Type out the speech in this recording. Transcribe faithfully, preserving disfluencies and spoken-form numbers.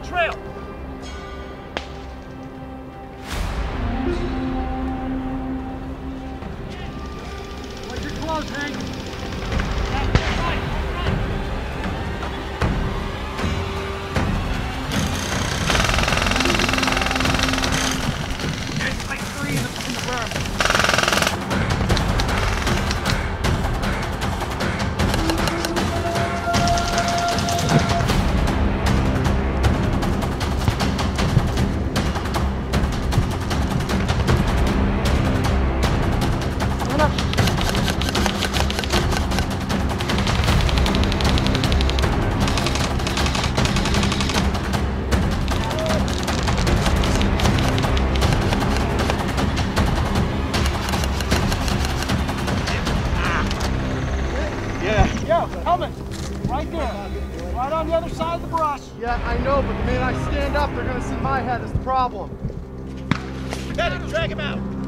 trail. Watch your close, Hank. Helmet, right there, right on the other side of the brush. Yeah, I know, but the minute I stand up, they're gonna see my head as the problem. Medic, drag him out.